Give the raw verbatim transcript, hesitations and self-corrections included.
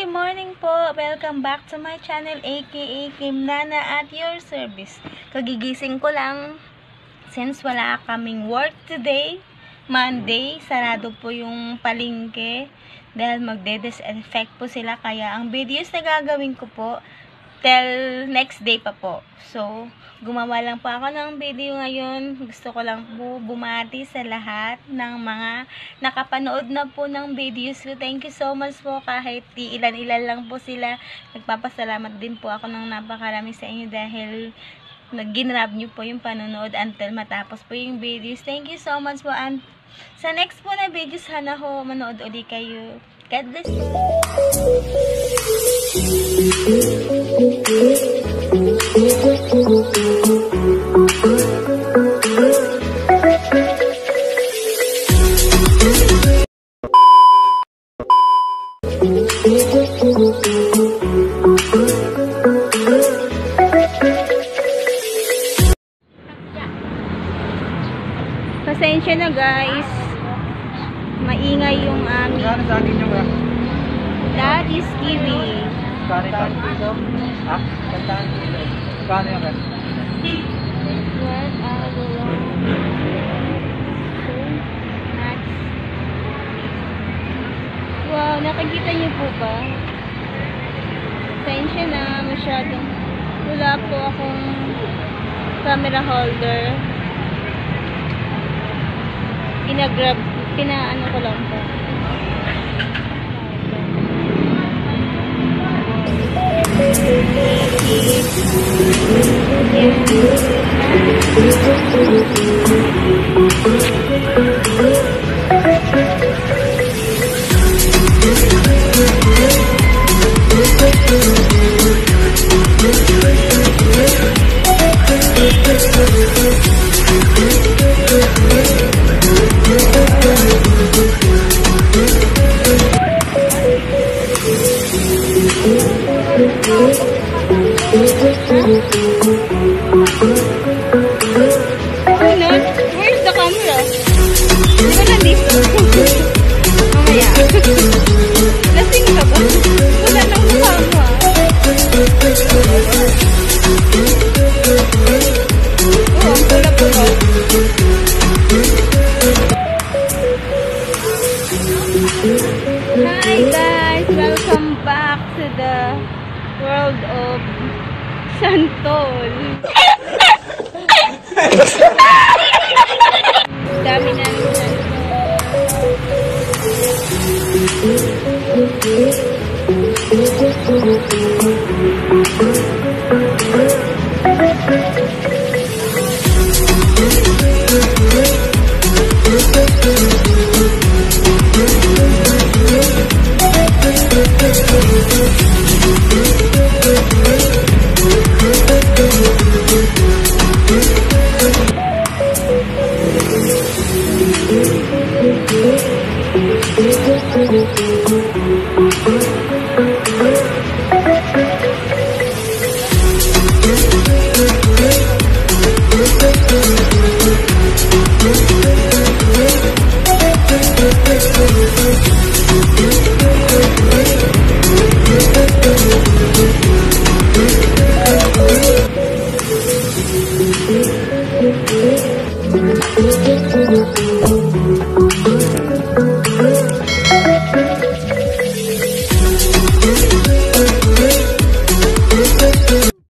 Good morning po! Welcome back to my channel, aka Kim Nana at your service. Kagigising ko lang since wala kaming work today. Monday, sarado po yung palengke dahil magde-disinfect po sila. Kaya ang videos na gagawin ko po till next day pa po. So, gumawa lang po ako ng video ngayon. Gusto ko lang po bumati sa lahat ng mga nakapanood na po ng videos ko. Thank you so much po. Kahit ilan-ilan lang po sila. Nagpapasalamat din po ako ng napakarami sa inyo dahil nag-ginrab nyo po yung panonood until matapos po yung videos. Thank you so much po. And sa next po na videos, sana ho manood ulit kayo. God bless you. Pasensya na guys, maingay yung aming that is kiwi. Kano ito? Ha? Kano yan? What are the long nuts? Wow, nakikita niyo po ba? Pasensya na, masyadong wala po akong camera holder. Pinagrab, pinaano ko lang po. Where's the camera? Di ba nandito? Mamaya. Lasing ka ba? Wala nang mukha mo ah. Oo, ang pula-pula. Hi guys! Welcome back to the world of Santol. Dami na nito.